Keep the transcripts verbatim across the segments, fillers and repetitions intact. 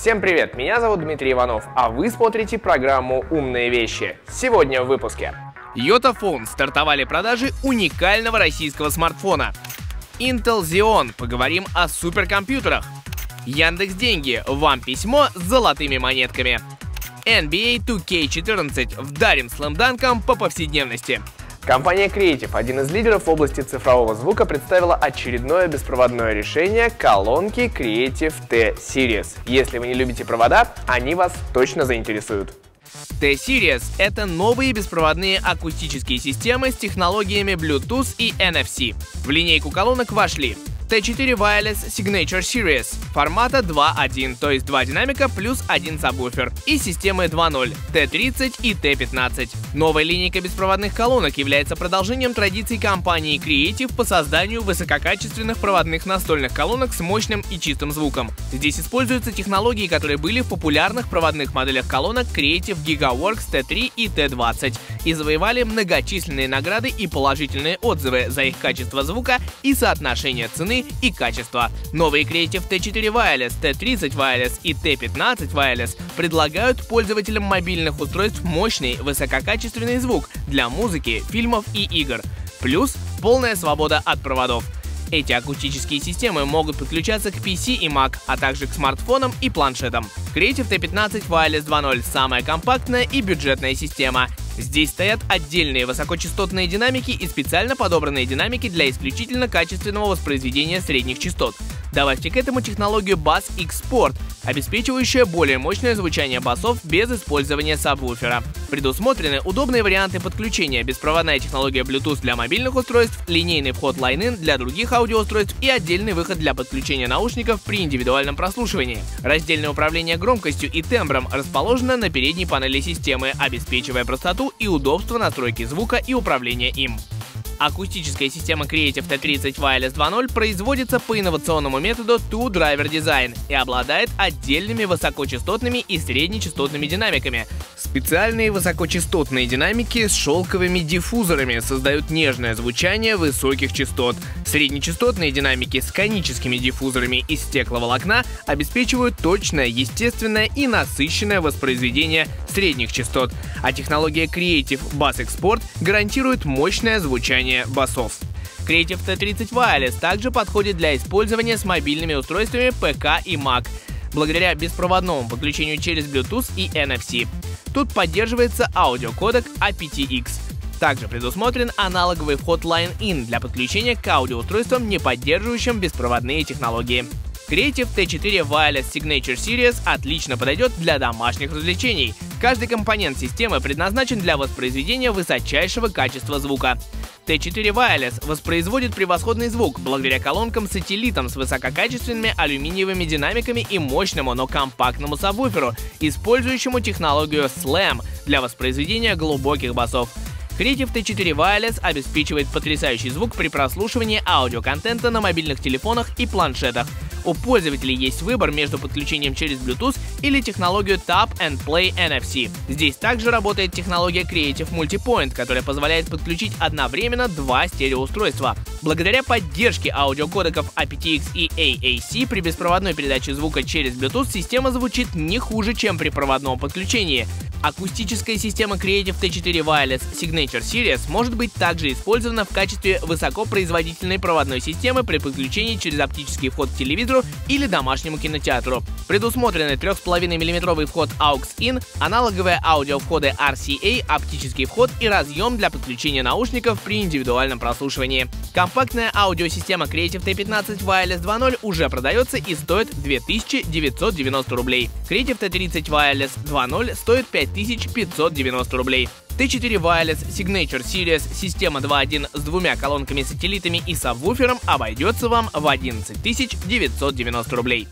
Всем привет, меня зовут Дмитрий Иванов, а вы смотрите программу «Умные вещи». Сегодня в выпуске. Yotaphone стартовали продажи уникального российского смартфона. Intel Xeon, поговорим о суперкомпьютерах. Яндекс.Деньги, вам письмо с золотыми монетками. эн би эй ту кей четырнадцать, вдарим слэмданком по повседневности. Компания Creative, один из лидеров в области цифрового звука, представила очередное беспроводное решение колонки Creative T-Series. Если вы не любите провода, они вас точно заинтересуют. T-Series — это новые беспроводные акустические системы с технологиями Bluetooth и эн эф си. В линейку колонок вошли ти четыре Wireless Signature Series формата два один, то есть два динамика плюс один сабвуфер, и системы два ноль ти тридцать и ти пятнадцать. Новая линейка беспроводных колонок является продолжением традиций компании Creative по созданию высококачественных проводных настольных колонок с мощным и чистым звуком. Здесь используются технологии, которые были в популярных проводных моделях колонок Creative GigaWorks ти три и ти двадцать и завоевали многочисленные награды и положительные отзывы за их качество звука и соотношение цены и качества. Новые Creative ти четыре Wireless, ти тридцать Wireless и ти пятнадцать Wireless предлагают пользователям мобильных устройств мощный высококачественный звук для музыки, фильмов и игр, плюс полная свобода от проводов. Эти акустические системы могут подключаться к пи си и Mac, а также к смартфонам и планшетам. Creative ти пятнадцать Wireless два ноль – самая компактная и бюджетная система. Здесь стоят отдельные высокочастотные динамики и специально подобранные динамики для исключительно качественного воспроизведения средних частот. Добавьте к этому технологию Bass Export, обеспечивающая более мощное звучание басов без использования сабвуфера. Предусмотрены удобные варианты подключения: беспроводная технология Bluetooth для мобильных устройств, линейный вход Line-In для других аудиоустройств и отдельный выход для подключения наушников при индивидуальном прослушивании. Раздельное управление громкостью и тембром расположено на передней панели системы, обеспечивая простоту и удобство настройки звука и управления им. Акустическая система Creative ти тридцать Wireless два ноль производится по инновационному методу Two Driver Design и обладает отдельными высокочастотными и среднечастотными динамиками. Специальные высокочастотные динамики с шелковыми диффузорами создают нежное звучание высоких частот. Среднечастотные динамики с коническими диффузорами из стекловолокна обеспечивают точное, естественное и насыщенное воспроизведение средних частот, а технология Creative Bass Export гарантирует мощное звучание басов. Creative ти тридцать Wireless также подходит для использования с мобильными устройствами пи си и Mac, благодаря беспроводному подключению через Bluetooth и эн эф си. Тут поддерживается аудиокодек эй пи ти икс. Также предусмотрен аналоговый вход Line-In для подключения к аудиоустройствам, не поддерживающим беспроводные технологии. Creative ти четыре Wireless Signature Series отлично подойдет для домашних развлечений. Каждый компонент системы предназначен для воспроизведения высочайшего качества звука. ти четыре Wireless воспроизводит превосходный звук благодаря колонкам-сателлитам с высококачественными алюминиевыми динамиками и мощному, но компактному сабвуферу, использующему технологию Slam для воспроизведения глубоких басов. Creative ти четыре Wireless обеспечивает потрясающий звук при прослушивании аудиоконтента на мобильных телефонах и планшетах. У пользователей есть выбор между подключением через Bluetooth или технологию Tap and Play эн эф си. Здесь также работает технология Creative Multipoint, которая позволяет подключить одновременно два стереоустройства. Благодаря поддержке аудиокодеков эй пи ти икс и эй эй си при беспроводной передаче звука через Bluetooth система звучит не хуже, чем при проводном подключении. Акустическая система Creative ти четыре Wireless Signature Series может быть также использована в качестве высокопроизводительной проводной системы при подключении через оптический вход к телевизору или домашнему кинотеатру. Предусмотрены три и пять миллиметровый вход эй ю экс-ин, аналоговые аудиовходы ар си эй, оптический вход и разъем для подключения наушников при индивидуальном прослушивании. Компактная аудиосистема Creative ти пятнадцать Wireless два ноль уже продается и стоит две тысячи девятьсот девяносто рублей. Creative ти тридцать Wireless два ноль стоит пять тысяч пятьсот девяносто рублей. ти четыре Wireless Signature Series система два один с двумя колонками-сателлитами и сабвуфером обойдется вам в одиннадцать тысяч девятьсот девяносто рублей.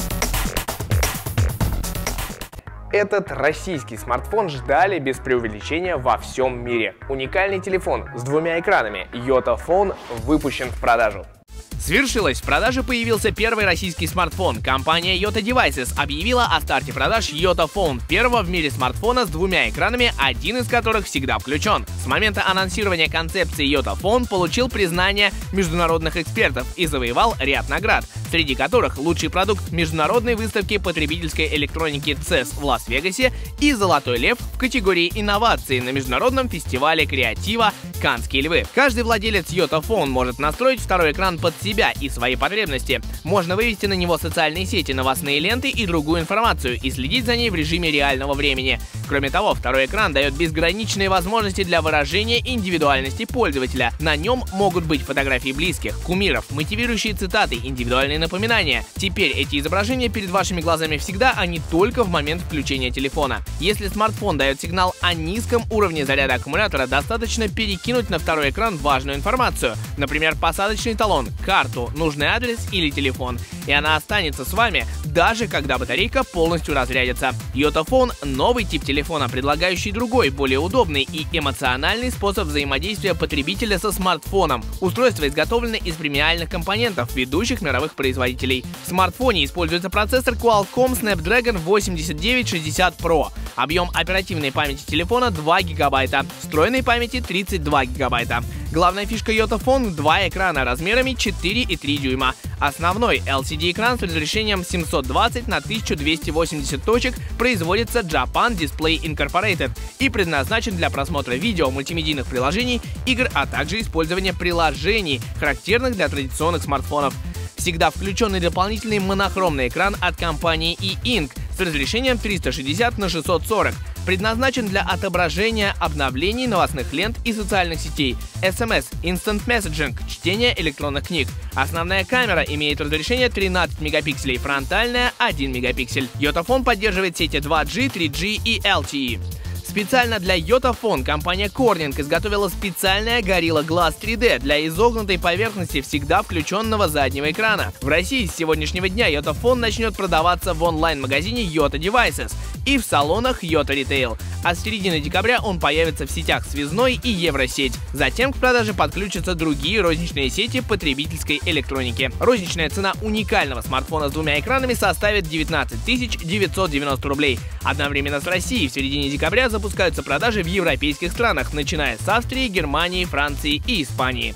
Этот российский смартфон ждали без преувеличения во всем мире. Уникальный телефон с двумя экранами Yotaphone выпущен в продажу. Свершилось, в продаже появился первый российский смартфон. Компания Yota Devices объявила о старте продаж Yotaphone, первого в мире смартфона с двумя экранами, один из которых всегда включен. С момента анонсирования концепции Yotaphone получил признание международных экспертов и завоевал ряд наград. среди которых лучший продукт международной выставки потребительской электроники цес в Лас-Вегасе и «Золотой лев» в категории инноваций на международном фестивале креатива «Каннские львы». Каждый владелец YotaPhone может настроить второй экран под себя и свои потребности. Можно вывести на него социальные сети, новостные ленты и другую информацию и следить за ней в режиме реального времени. Кроме того, второй экран дает безграничные возможности для выражения индивидуальности пользователя. На нем могут быть фотографии близких, кумиров, мотивирующие цитаты, индивидуальные напоминания. Теперь эти изображения перед вашими глазами всегда, а не только в момент включения телефона. Если смартфон дает сигнал о низком уровне заряда аккумулятора, достаточно перекинуть на второй экран важную информацию, например, посадочный талон, карту, нужный адрес или телефон, и она останется с вами, даже когда батарейка полностью разрядится. YotaPhone — новый тип телефона, предлагающий другой, более удобный и эмоциональный способ взаимодействия потребителя со смартфоном. Устройство изготовлено из премиальных компонентов ведущих мировых производителей. В смартфоне используется процессор Qualcomm Snapdragon восемьдесят девять шестьдесят Pro. Объем оперативной памяти телефона два гигабайта, встроенной памяти тридцать два гигабайта. Главная фишка YotaPhone — два экрана размерами четыре и три дюйма. Основной эл си ди-экран с разрешением семьсот двадцать на тысячу двести восемьдесят точек производится Japan Display Incorporated и предназначен для просмотра видео, мультимедийных приложений, игр, а также использования приложений, характерных для традиционных смартфонов. Всегда включенный дополнительный монохромный экран от компании E-Ink с разрешением триста шестьдесят на шестьсот сорок. Предназначен для отображения обновлений новостных лент и социальных сетей, эс эм эс, Instant Messaging, чтение электронных книг. Основная камера имеет разрешение тринадцать мегапикселей, фронтальная — один мегапиксель. YotaPhone поддерживает сети два джи, три джи и эл ти и. Специально для YotaPhone компания Corning изготовила специальное Gorilla Glass три дэ для изогнутой поверхности всегда включенного заднего экрана. В России с сегодняшнего дня YotaPhone начнет продаваться в онлайн-магазине Yota Devices и в салонах Yota Retail, а с середины декабря он появится в сетях Связной и Евросеть. Затем к продаже подключатся другие розничные сети потребительской электроники. Розничная цена уникального смартфона с двумя экранами составит девятнадцать тысяч девятьсот девяносто рублей. Одновременно с Россией в середине декабря запускаются продажи в европейских странах, начиная с Австрии, Германии, Франции и Испании.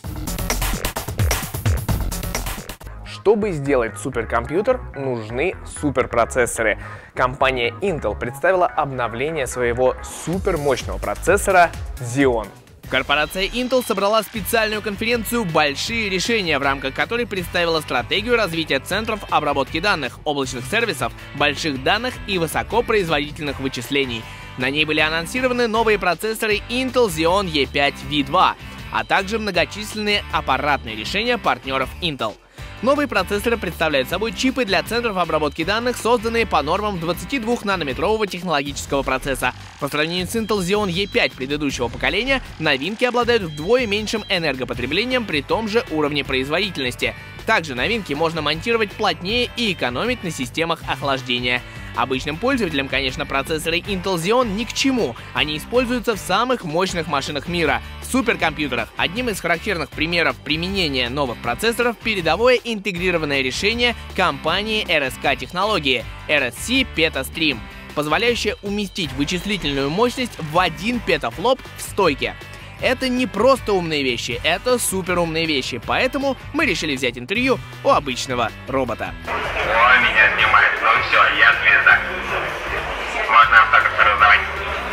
Чтобы сделать суперкомпьютер, нужны суперпроцессоры. Компания Intel представила обновление своего супермощного процессора Xeon. Корпорация Intel собрала специальную конференцию «Большие решения», в рамках которой представила стратегию развития центров обработки данных, облачных сервисов, больших данных и высокопроизводительных вычислений. На ней были анонсированы новые процессоры Intel Xeon и пять ви два, а также многочисленные аппаратные решения партнеров Intel. Новые процессоры представляют собой чипы для центров обработки данных, созданные по нормам двадцатидвухнанометрового технологического процесса. По сравнению с Intel Xeon и пять предыдущего поколения, новинки обладают вдвое меньшим энергопотреблением при том же уровне производительности. Также новинки можно монтировать плотнее и экономить на системах охлаждения. Обычным пользователям, конечно, процессоры Intel Xeon ни к чему. Они используются в самых мощных машинах мира — суперкомпьютерах. Одним из характерных примеров применения новых процессоров — передовое интегрированное решение компании эр эс ка технологии эр эс си Petastream, позволяющее уместить вычислительную мощность в один петафлоп в стойке. Это не просто умные вещи, это суперумные вещи, поэтому мы решили взять интервью у обычного робота. О, меня снимает, ну все, я звезда. Можно автографы раздавать.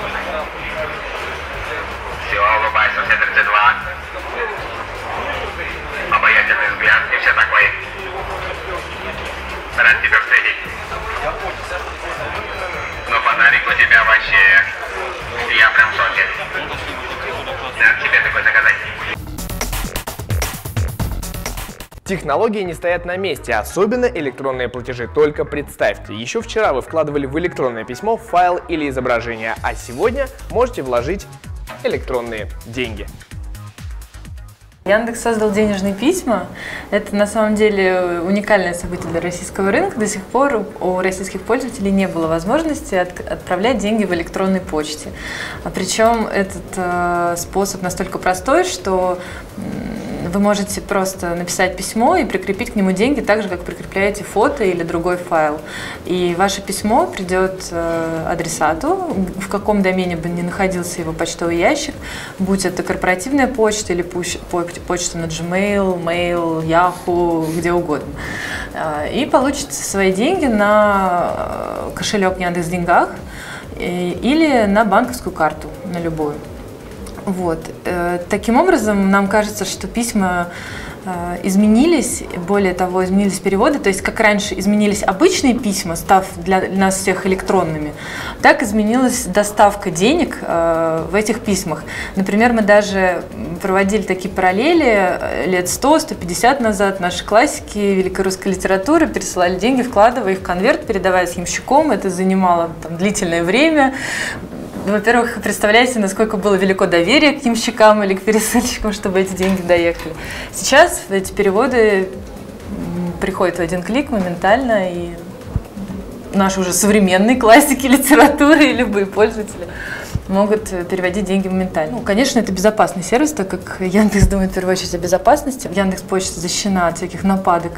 Все, улыбайся, все тридцать два. Обаятельный взгляд и все такое. Рад тебя встретить. Ну, фонарик у тебя вообще... Я прям в шоке. Надо тебе такой заказать. Технологии не стоят на месте, особенно электронные платежи. Только представьте, еще вчера вы вкладывали в электронное письмо файл или изображение, а сегодня можете вложить электронные деньги. Яндекс создал денежные письма. Это на самом деле уникальное событие для российского рынка. До сих пор у российских пользователей не было возможности от, отправлять деньги в электронной почте. А причем этот э, способ настолько простой, что вы можете просто написать письмо и прикрепить к нему деньги так же, как прикрепляете фото или другой файл. И ваше письмо придет адресату, в каком домене бы ни находился его почтовый ящик, будь это корпоративная почта или почта на Gmail, Mail, Yahoo, где угодно. и получите свои деньги на кошелек Яндекс.Деньгах или на банковскую карту, на любую. Вот. Таким образом, нам кажется, что письма изменились, более того, изменились переводы, то есть как раньше изменились обычные письма, став для нас всех электронными, так изменилась доставка денег в этих письмах. Например, мы даже проводили такие параллели лет сто — сто пятьдесят назад. Наши классики великой русской литературы пересылали деньги, вкладывая их в конверт, передавая ямщиком. Это занимало там длительное время. Во-первых, представляете, насколько было велико доверие к ямщикам или к пересыльщикам, чтобы эти деньги доехали. Сейчас эти переводы приходят в один клик моментально, и наши уже современные классики литературы и любые пользователи могут переводить деньги моментально. Ну, конечно, это безопасный сервис, так как Яндекс думает в первую очередь о безопасности. Яндекс.Почта защищена от всяких нападок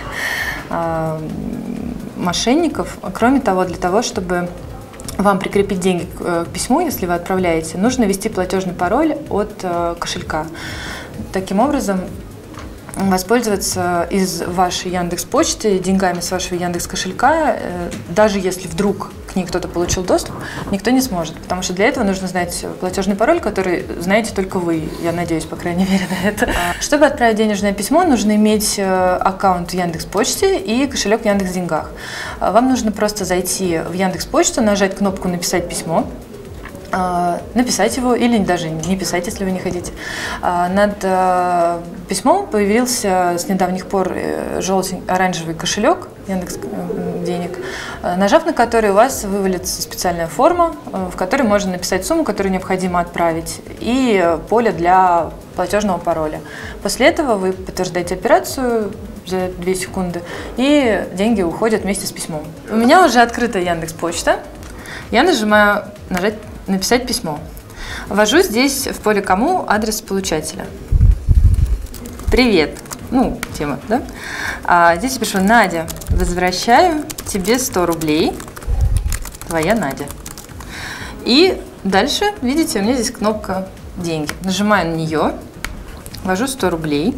мошенников. Кроме того, для того, чтобы вам прикрепить деньги к письму, если вы отправляете, нужно ввести платежный пароль от кошелька. Таким образом, воспользоваться из вашей Яндекс.Почты деньгами с вашего Яндекс.Кошелька, даже если вдруг к ней кто-то получил доступ, никто не сможет, потому что для этого нужно знать платежный пароль, который знаете только вы, я надеюсь, по крайней мере, на это. Чтобы отправить денежное письмо, нужно иметь аккаунт в Яндекс.Почте и кошелек в Яндекс.Деньгах. Вам нужно просто зайти в Яндекс.Почту, нажать кнопку «Написать письмо», написать его или даже не писать, если вы не хотите. Над письмом появился с недавних пор желтый оранжевый кошелек Яндекс денег, нажав на который у вас вывалится специальная форма, в которой можно написать сумму, которую необходимо отправить, и поле для платежного пароля. После этого вы подтверждаете операцию за две секунды, и деньги уходят вместе с письмом. У меня уже открыта Яндекс.Почта. Я нажимаю нажать «Написать письмо». Ввожу здесь в поле «Кому» адрес получателя. Привет. Ну, тема, да? А здесь я пишу: Надя, возвращаю тебе сто рублей. Твоя Надя. И дальше, видите, у меня здесь кнопка «Деньги». Нажимаю на нее, ввожу сто рублей,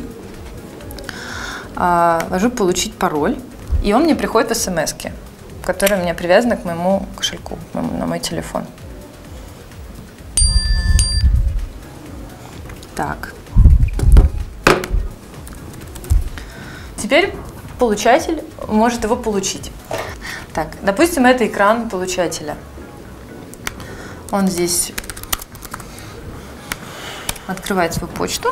ввожу «Получить пароль», и он мне приходит в смс-ке, которая у меня привязана к моему кошельку, на мой телефон. Так. Теперь получатель может его получить. Так, допустим, это экран получателя. Он здесь открывает свою почту.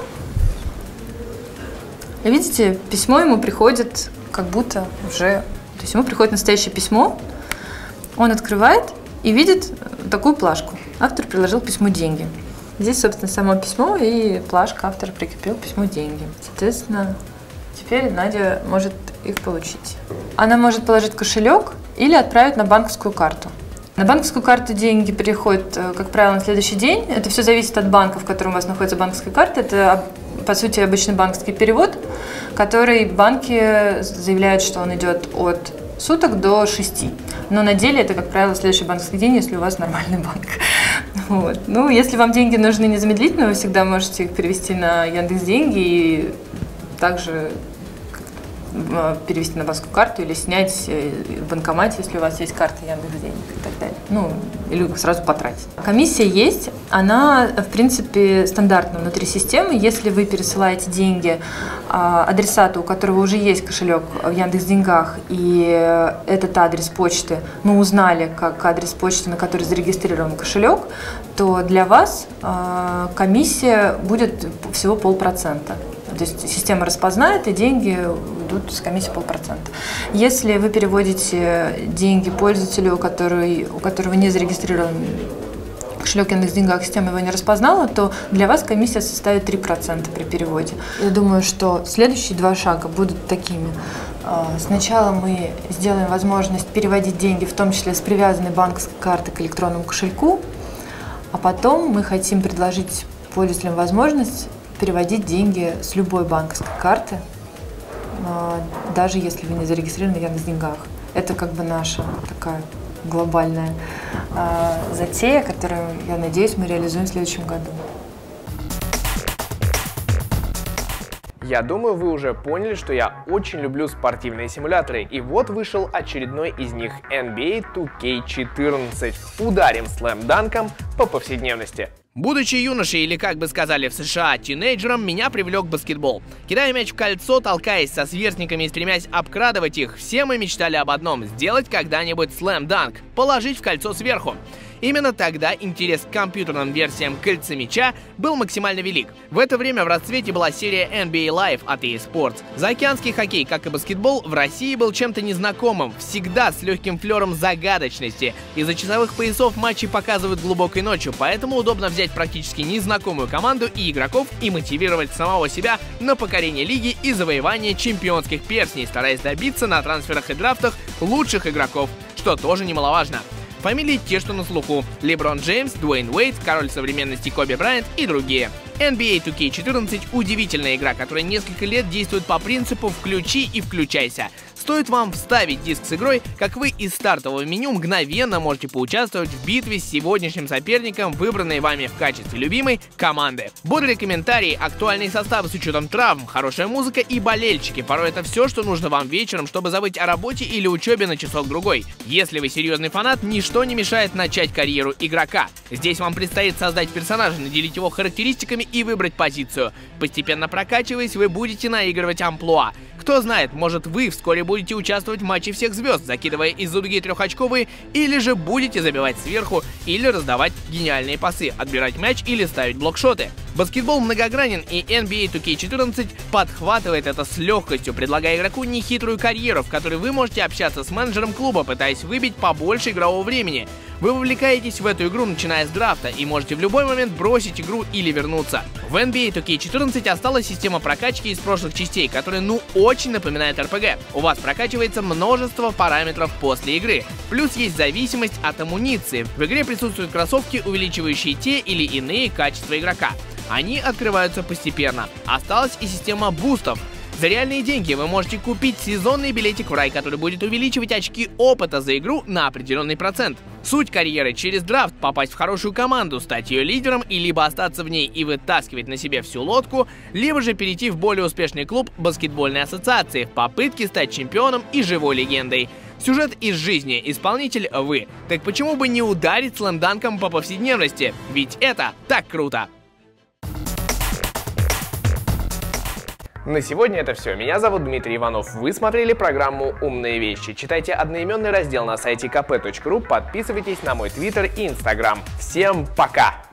И видите, письмо ему приходит как будто уже... То есть ему приходит настоящее письмо, он открывает и видит такую плашку. Автор приложил письмо «Деньги». Здесь, собственно, само письмо и плашка автора прикрепил к письму «Деньги». Соответственно, теперь Надя может их получить. Она может положить в кошелек или отправить на банковскую карту. На банковскую карту деньги переходят, как правило, на следующий день. Это все зависит от банка, в котором у вас находится банковская карта. Это, по сути, обычный банковский перевод, который банки заявляют, что он идет от суток до шести. Но на деле это, как правило, следующий банковский день, если у вас нормальный банк. Вот. Ну, если вам деньги нужны незамедлительно, вы всегда можете их перевести на Яндекс.Деньги и также перевести на банковскую карту или снять в банкомате, если у вас есть карта Яндекс.Денег и так далее. Ну, или сразу потратить. Комиссия есть, она, в принципе, стандартна внутри системы. Если вы пересылаете деньги адресату, у которого уже есть кошелек в Яндекс.Деньгах, и этот адрес почты, ну, узнали как адрес почты, на который зарегистрирован кошелек, то для вас комиссия будет всего полпроцента. То есть система распознает, и деньги идут с комиссией полпроцента. Если вы переводите деньги пользователю, который, у которого не зарегистрирован кошелек в Яндекс.Деньгах, система его не распознала, то для вас комиссия составит три процента при переводе. Я думаю, что следующие два шага будут такими. Сначала мы сделаем возможность переводить деньги, в том числе с привязанной банковской карты к электронному кошельку, а потом мы хотим предложить пользователям возможность переводить деньги с любой банковской карты, даже если вы не зарегистрированы в Яндекс.Деньгах. Это как бы наша такая глобальная затея, которую, я надеюсь, мы реализуем в следующем году. Я думаю, вы уже поняли, что я очень люблю спортивные симуляторы, и вот вышел очередной из них — эн би эй ту кей четырнадцать. Ударим слэм-данком по повседневности. Будучи юношей, или как бы сказали в США, тинейджером, меня привлек баскетбол. Кидая мяч в кольцо, толкаясь со сверстниками и стремясь обкрадывать их, все мы мечтали об одном — сделать когда-нибудь слэм-данк, положить в кольцо сверху. Именно тогда интерес к компьютерным версиям кольцемяча был максимально велик. В это время в расцвете была серия эн би эй Live от и эй Sports. Заокеанский хоккей, как и баскетбол, в России был чем-то незнакомым, всегда с легким флером загадочности. Из-за часовых поясов матчи показывают глубокой ночью, поэтому удобно взять практически незнакомую команду и игроков и мотивировать самого себя на покорение лиги и завоевание чемпионских перстней, стараясь добиться на трансферах и драфтах лучших игроков, что тоже немаловажно. Фамилии те, что на слуху: Леброн Джеймс, Дуэйн Уэйд, король современности Коби Брайант и другие. эн би эй ту кей четырнадцать — удивительная игра, которая несколько лет действует по принципу «включи и включайся». Стоит вам вставить диск с игрой, как вы из стартового меню мгновенно можете поучаствовать в битве с сегодняшним соперником, выбранной вами в качестве любимой команды. Бодрые комментарии, актуальные составы с учетом травм, хорошая музыка и болельщики. Порой это все, что нужно вам вечером, чтобы забыть о работе или учебе на часок-другой. Если вы серьезный фанат, ничто не мешает начать карьеру игрока. Здесь вам предстоит создать персонажа, наделить его характеристиками и выбрать позицию. Постепенно прокачиваясь, вы будете наигрывать амплуа. Кто знает, может, вы вскоре будете участвовать в матче всех звезд, закидывая из-за дуги трехочковые, или же будете забивать сверху, или раздавать гениальные пасы, отбирать мяч или ставить блокшоты. Баскетбол многогранен, и эн би эй ту кей четырнадцать подхватывает это с легкостью, предлагая игроку нехитрую карьеру, в которой вы можете общаться с менеджером клуба, пытаясь выбить побольше игрового времени. Вы вовлекаетесь в эту игру, начиная с драфта, и можете в любой момент бросить игру или вернуться. В эн би эй ту кей четырнадцать осталась система прокачки из прошлых частей, которая ну очень напоминает эр пи джи. У вас прокачивается множество параметров после игры. Плюс есть зависимость от амуниции. В игре присутствуют кроссовки, увеличивающие те или иные качества игрока. Они открываются постепенно. Осталась и система бустов. За реальные деньги вы можете купить сезонный билетик в рай, который будет увеличивать очки опыта за игру на определенный процент. Суть карьеры — через драфт попасть в хорошую команду, стать ее лидером и либо остаться в ней и вытаскивать на себе всю лодку, либо же перейти в более успешный клуб баскетбольной ассоциации в попытке стать чемпионом и живой легендой. Сюжет из жизни, исполнитель — вы. Так почему бы не ударить слэм-данком по повседневности? Ведь это так круто! На сегодня это все. Меня зовут Дмитрий Иванов. Вы смотрели программу «Умные вещи». Читайте одноименный раздел на сайте ка пэ точка ру, подписывайтесь на мой твиттер и инстаграм. Всем пока!